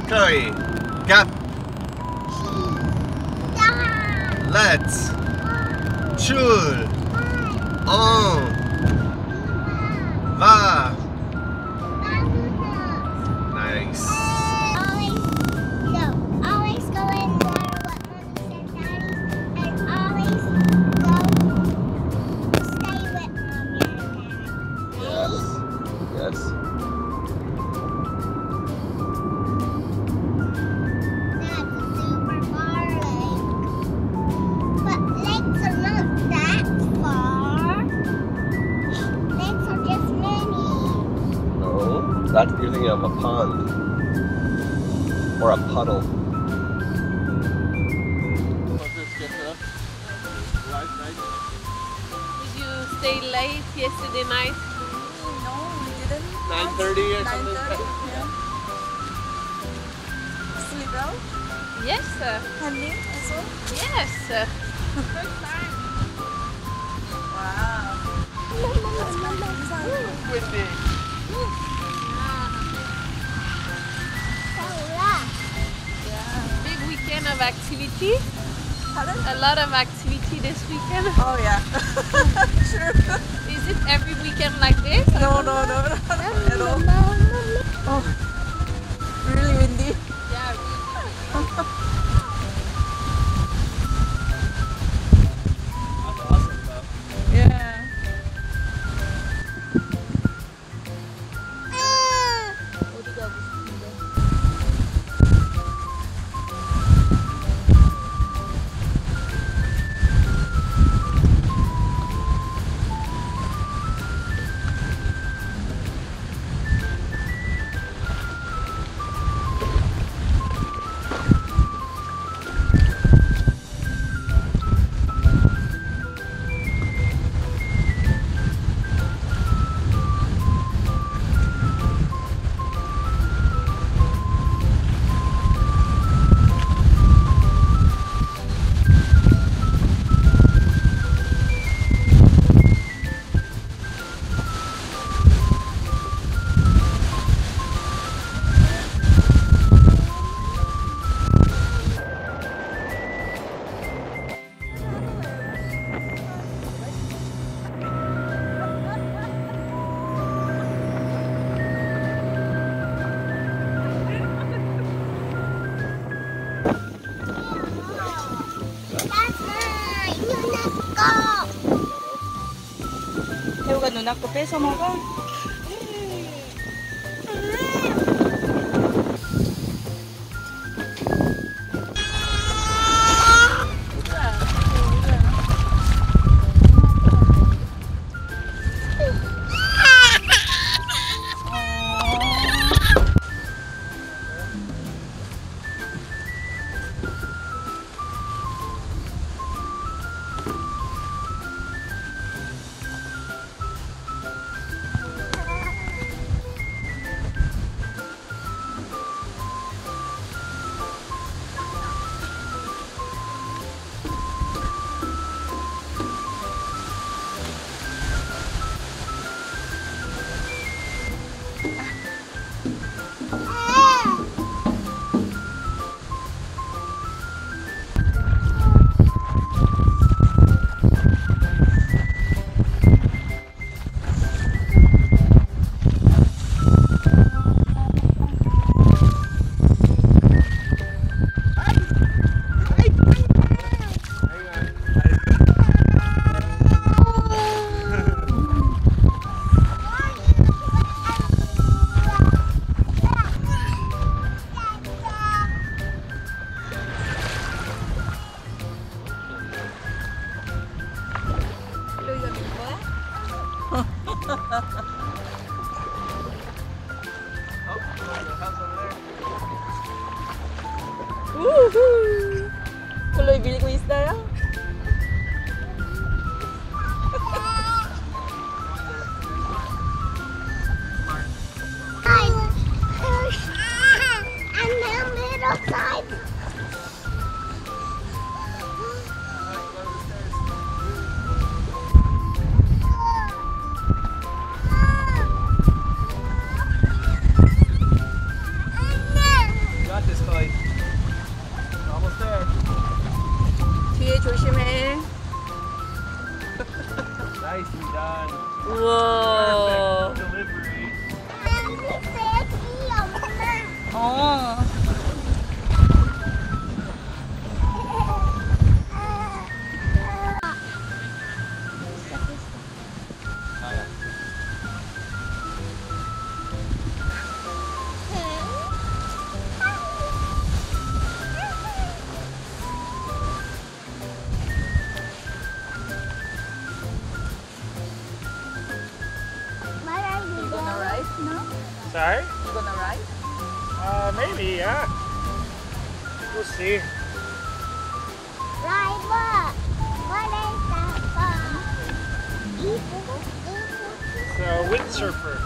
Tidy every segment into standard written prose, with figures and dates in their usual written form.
Chloe, Gap. Let's Chul on va. Nice. Always go in water what Mommy said, Daddy, and always go stay with Mommy and Dad. Yes. That's a super far lake. But lakes are not that far. Lakes are just many. No, that you're thinking of a pond or a puddle. Did you stay late yesterday night? No, we didn't. 9:30 or something? 9:30, yeah. Sleep well? Yes, Honey, also? yes. First time. Wow. That's my Windy. Big weekend of activity. Pardon? A lot of activity this weekend. Oh yeah. True. Is it every weekend like this? No, no, no, no, at all. Oh, really windy. Yeah. Yeah. That's mine. Let's go. 태우가 누나 거 뺏어 먹어? 우후. 클로이 밀고 있어요? And the middle side. Estoy. Almost there. 뒤에 조심해. Nicely done. 우와. Perfect delivery. 어. You gonna ride now? Sorry? You gonna ride? Maybe, yeah. We'll see. Ride what? What is that for? It's a windsurfer.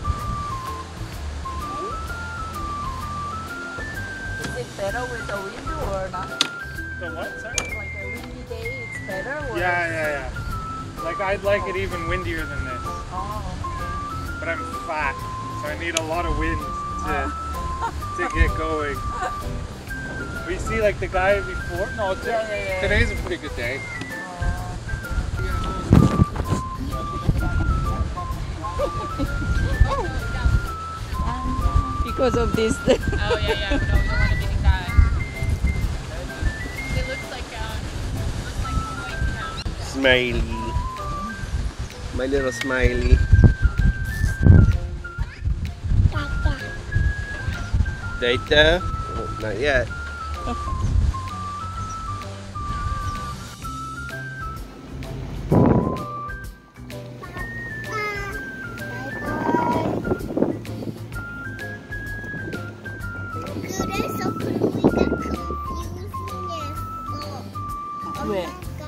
Is it better with the wind or not? The what, sorry? Like a windy day, it's better? Or Yeah. Like, I'd like it even windier than this. Oh. But I'm fat, so I need a lot of wind to get going. We see like the guy before. No, Yeah. today's a pretty good day. Because of this. Oh yeah. No, we don't want to be the guy. It looks like a white cow. Smiley. My little smiley. Data? Oh, not yet. 그래서 그루이가 confusing했어. 왜?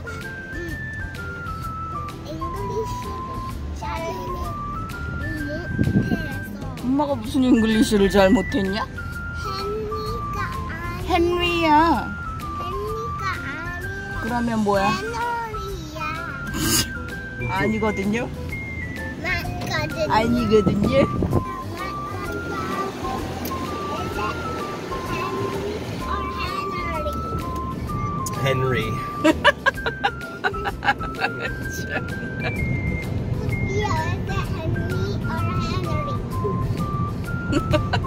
잉글리시를 잘못 못해서 엄마가 무슨 잉글리시를 잘못했냐? 헨리가 헨리야. 아니라 그러면 뭐야? 해너리야. 아니거든요. 맞거든. 아니거든요. Henry. Yeah, is it Henry or Henry?